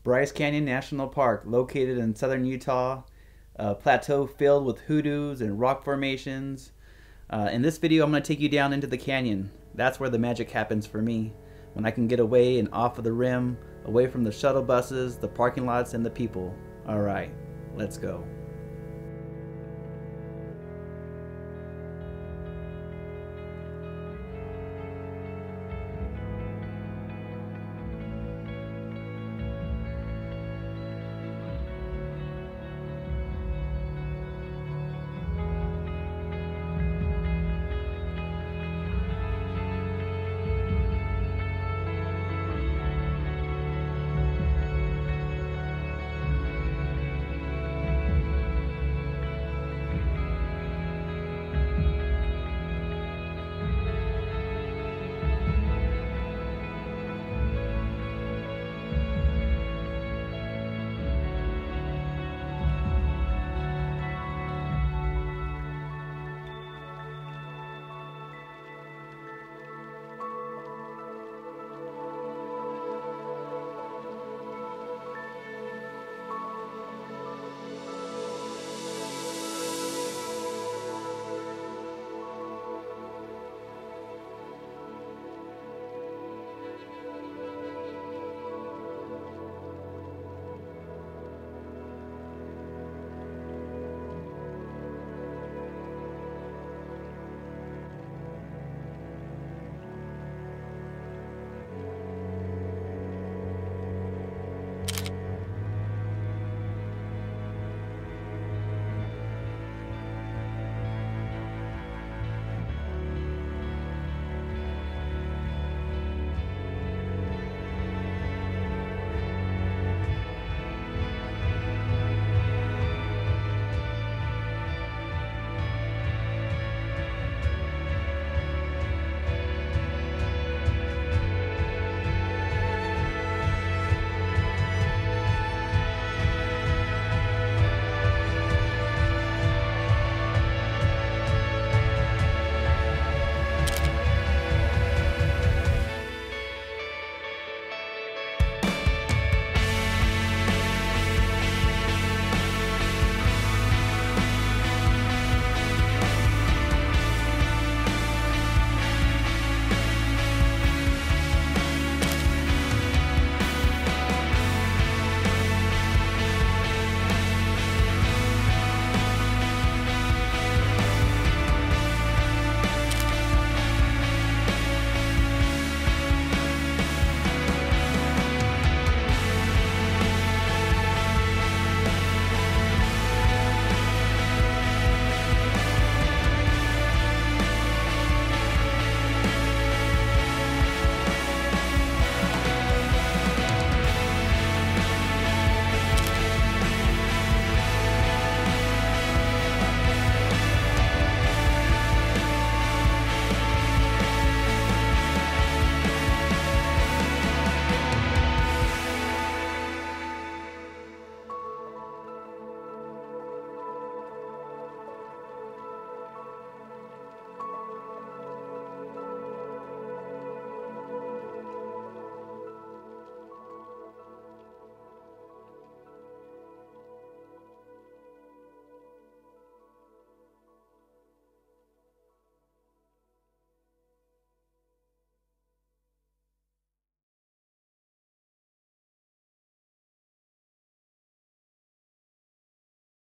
Bryce Canyon National Park, located in southern Utah, a plateau filled with hoodoos and rock formations. In this video, I'm going to take you down into the canyon. That's where the magic happens for me, when I can get away and off of the rim, away from the shuttle buses, the parking lots, and the people. Alright, let's go.